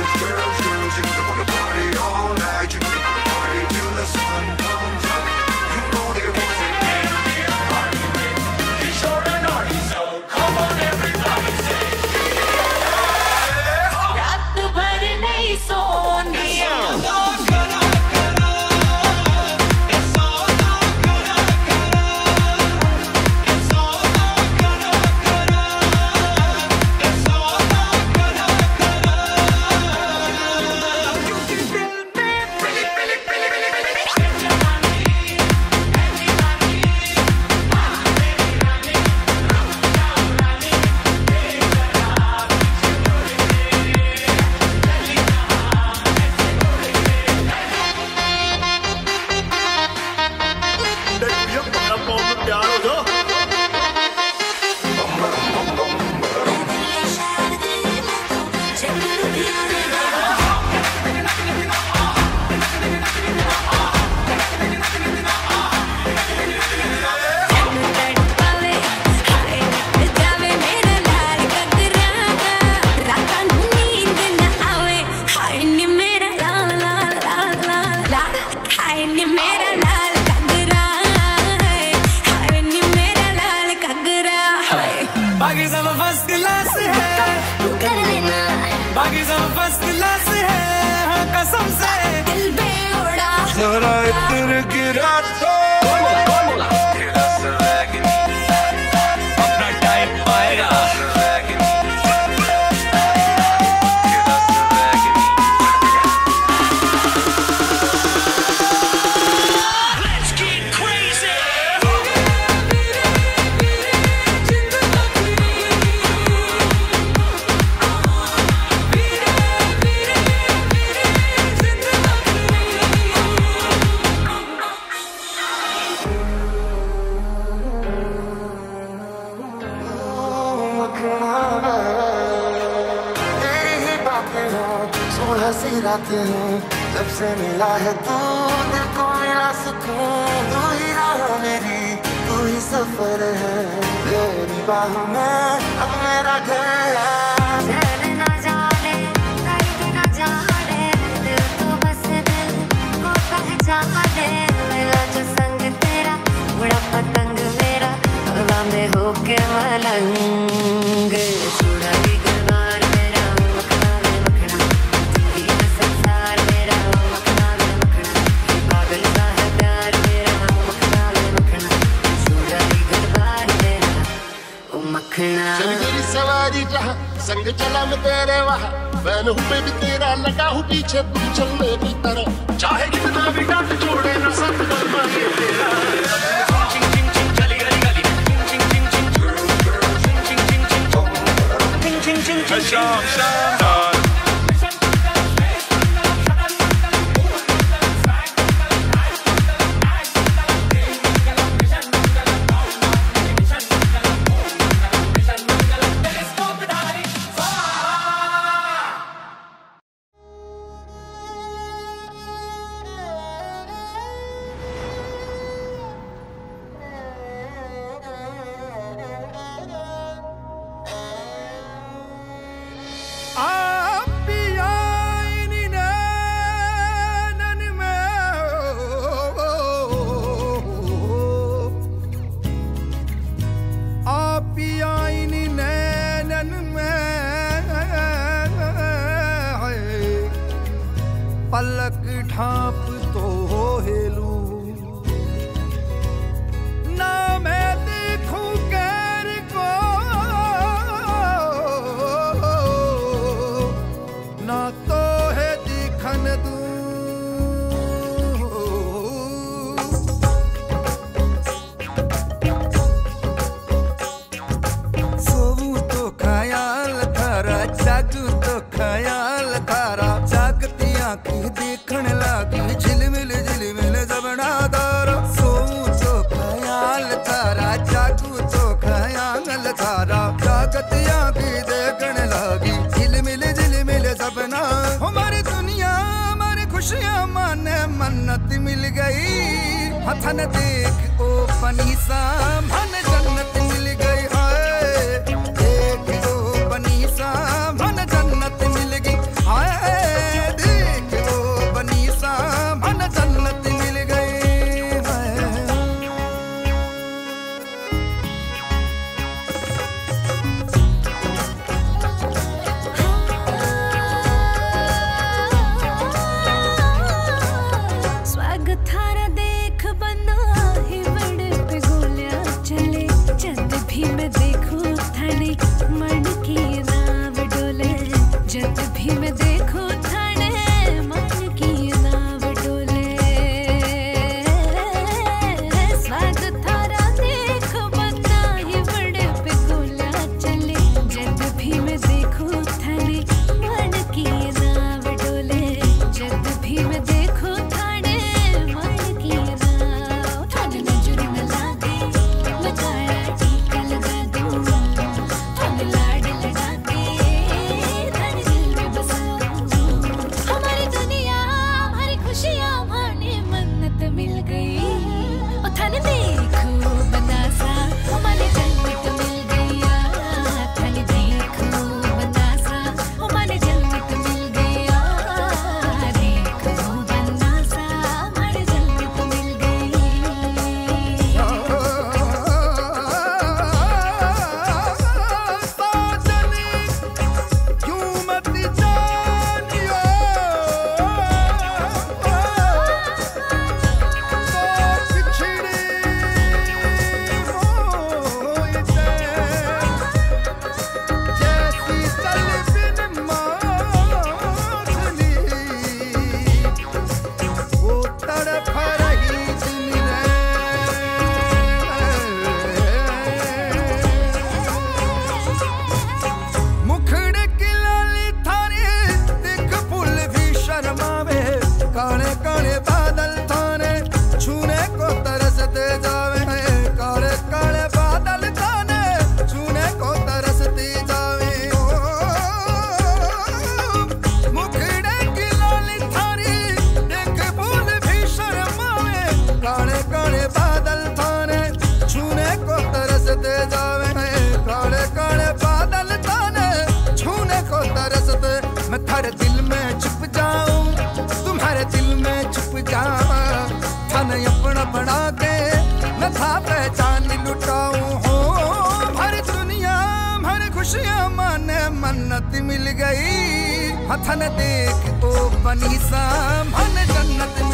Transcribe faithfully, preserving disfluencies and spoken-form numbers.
जब से मिला है तू दिल को मिला सुकून, तू ही राह मेरी, तू ही सफर है, तेरी बाहों में अब मेरा घर है। चल ना जाने कहीं ना जाने, दिल तो बस दिल को पहचाने, मेरा जो संग तेरा बड़ा पतंग मेरा, हवा में होके मलंग, छुड़ाई गलबार मेरा मखना वे मखना, तू ही है संसार मेरा मखना वे मखना, पागल सा है प्यार मेरा मखना वे मखना, छुड़ाई गलबार मेरा ओ मखना। चल मेरी सवारी जहाँ संग चला मैं तेरे वहाँ, फैन हूँ मैं भी तेरा, लगा हूँ पीछे तू चल मेरी तरह, चाहे कितना भी डांट छोड़े ना सब गलबा ये तेरा। Sham, sham, sham. पलक ढांप तो हेलू ना, मैं देखूं गैर को ना, तो है दिखन दूं, सोऊं तो ख्याल थारा, जागूं तो ख्याल थारा, जागतियां की देखण लागी झिलमिल झिलमिल जबना दारा, सोऊं तो ख्याल थारा, जागूं तो ख्याल थारा, जागतियां की देखण लागी झिलमिल झिलमिल जबना। हमारी दुनिया हमारी खुशियां माने मन्नत मिल गई, हथन देख ओ पनी सा मन जन्नत मिल गई, हाय देख ओ पनी सा मन जन्नत मिल गई, हाय मन्नत मिल गई हथन देख ओ बनी सा मन जन्नत